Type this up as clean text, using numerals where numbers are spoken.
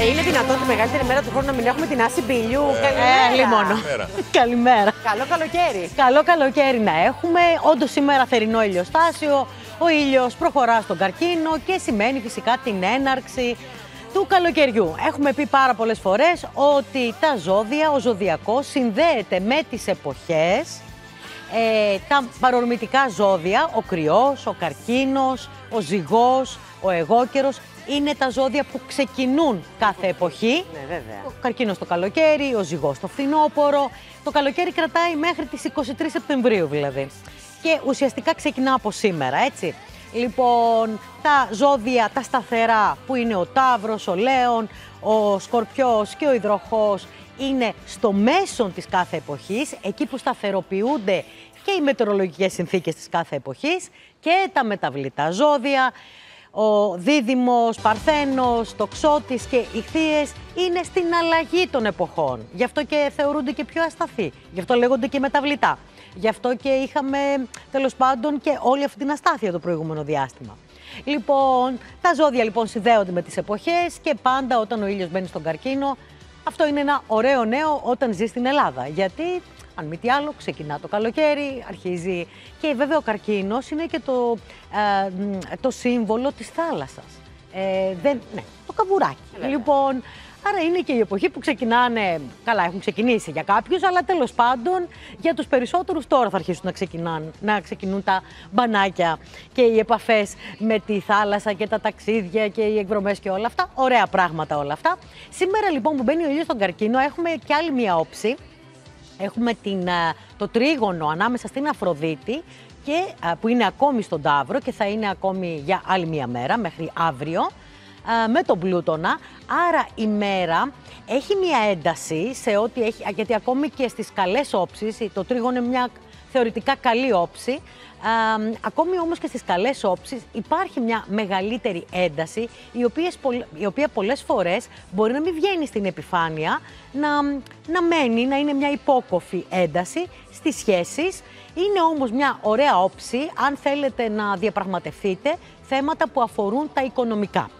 Είναι δυνατόν τη μεγαλύτερη μέρα του χρόνου να μην έχουμε την άση μπιλιού? Καλημέρα. Λίμωνο. Καλημέρα. Καλό καλοκαίρι. Καλό καλοκαίρι να έχουμε. Όντως σήμερα θερινό ηλιοστάσιο. Ο ήλιος προχωρά στον καρκίνο και σημαίνει φυσικά την έναρξη του καλοκαιριού. Έχουμε πει πάρα πολλές φορές ότι τα ζώδια, ο ζωδιακός συνδέεται με τις εποχές. Τα παρορμητικά ζώδια, ο κρυός, ο καρκίνος, ο ζυγός, ο αιγόκερος, είναι τα ζώδια που ξεκινούν κάθε εποχή. Ναι, βέβαια. Ο καρκίνος το καλοκαίρι, ο ζυγός το φθινόπωρο. Το καλοκαίρι κρατάει μέχρι τις 23 Σεπτεμβρίου δηλαδή. Και ουσιαστικά ξεκινά από σήμερα, έτσι. Λοιπόν, τα ζώδια, τα σταθερά που είναι ο Ταύρος, ο Λέων, ο Σκορπιός και ο Υδροχόος είναι στο μέσον της κάθε εποχής, εκεί που σταθεροποιούνται και οι μετεωρολογικές συνθήκες της κάθε εποχής, και τα μεταβλητά ζώδια, ο Δίδυμος, Παρθένος, Τοξότης και Ιχθύες είναι στην αλλαγή των εποχών. Γι' αυτό και θεωρούνται και πιο ασταθείς, γι' αυτό λέγονται και μεταβλητά. Γι' αυτό και είχαμε τέλος πάντων και όλη αυτή την αστάθεια το προηγούμενο διάστημα. Λοιπόν, τα ζώδια λοιπόν συνδέονται με τις εποχές και πάντα όταν ο ήλιος μπαίνει στον καρκίνο, αυτό είναι ένα ωραίο νέο όταν ζει στην Ελλάδα. Γιατί, αν μη τι άλλο, ξεκινά το καλοκαίρι, αρχίζει. Και βέβαια ο καρκίνος είναι και το σύμβολο της θάλασσας. Το καμπουράκι. Λοιπόν, άρα είναι και η εποχή που ξεκινάνε, καλά έχουν ξεκινήσει για κάποιους, αλλά τέλος πάντων για τους περισσότερους τώρα θα αρχίσουν να ξεκινούν τα μπανάκια και οι επαφές με τη θάλασσα και τα ταξίδια και οι εκδρομές και όλα αυτά. Ωραία πράγματα όλα αυτά. Σήμερα λοιπόν που μπαίνει ο ήλιος στον καρκίνο έχουμε και άλλη μία όψη. Έχουμε το τρίγωνο ανάμεσα στην Αφροδίτη και, που είναι ακόμη στον Ταύρο και θα είναι ακόμη για άλλη μία μέρα μέχρι αύριο, με τον Πλούτονα. Άρα η μέρα έχει μία ένταση σε ό,τι έχει, γιατί ακόμη και στις καλές όψεις, το τρίγωνο είναι μια θεωρητικά καλή όψη, ακόμη όμως και στις καλές όψεις υπάρχει μια μεγαλύτερη ένταση, η οποία πολλές φορές μπορεί να μην βγαίνει στην επιφάνεια, να μένει, να είναι μια υπόκοφη ένταση στις σχέσεις. Είναι όμως μια ωραία όψη αν θέλετε να διαπραγματευτείτε θέματα που αφορούν τα οικονομικά.